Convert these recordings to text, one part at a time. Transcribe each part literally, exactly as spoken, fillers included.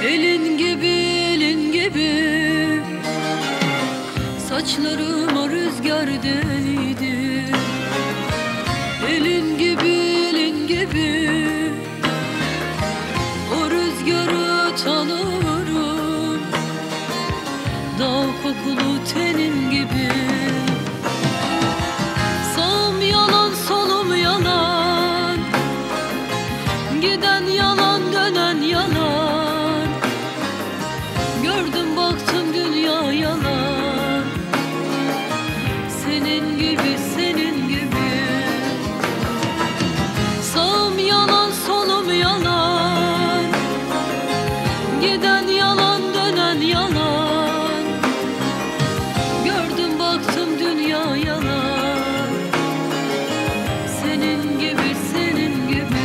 Elin gibi, elin gibi, saçlarıma rüzgar deliydi. Elin gibi, elin gibi, o rüzgarı tanırım. Dağ kokulu tenin gibi. Sağım yalan, solum yalan, giden yalan, dönen yalan. Gördüm baktım dünya yalan. Senin gibi, senin gibi. Sağım yalan, solum yalan, giden yalan, dönen yalan. Gördüm baktım dünya yalan. Senin gibi, senin gibi.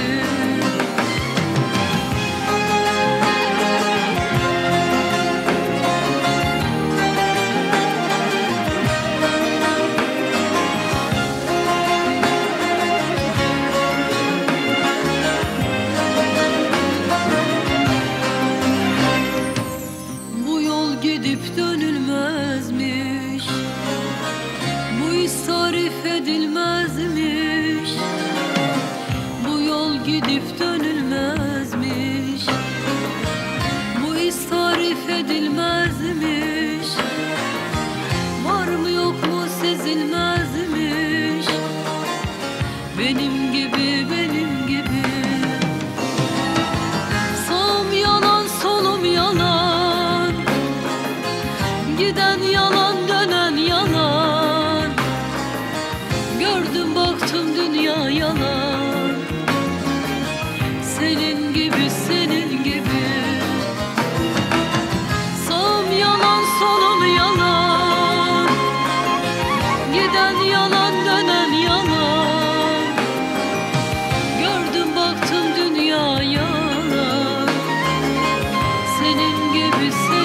Gidip dönülmezmiş, bu his tarif edilmezmiş. Bu yol gidip dönülmezmiş, bu his tarif edilmezmiş. Var mı yok mu sezilmezmiş, benim gibi, benim gibi. Sağım yalan, solum yalan, giden yalan, dönen yalan. Gördüm baktım dünya yalan. Senin gibi, senin gibi. Sağım yalan, solum yalan, giden yalan, dönen yalan. Gördüm baktım dünya yalan. Senin gibi, senin gibi.